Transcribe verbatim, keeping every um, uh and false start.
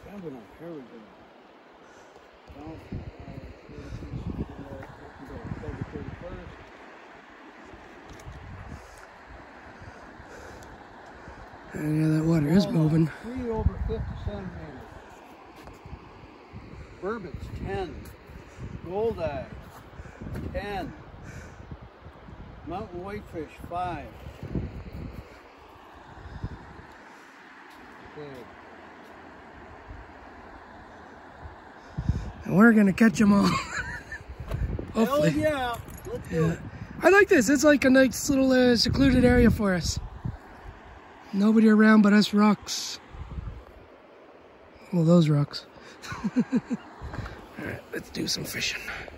Seven up here we go. Down from October thirty-first. Yeah, that water is moving. Three over fifty centimeters. Burbot's ten. Goldeye ten. Mountain whitefish five. Okay. And we're gonna catch them all. Hopefully. Hell yeah. Let's do Yeah. it. I like this. It's like a nice little uh, secluded area for us. Nobody around but us rocks. Well, those rocks. All right, let's do some fishing.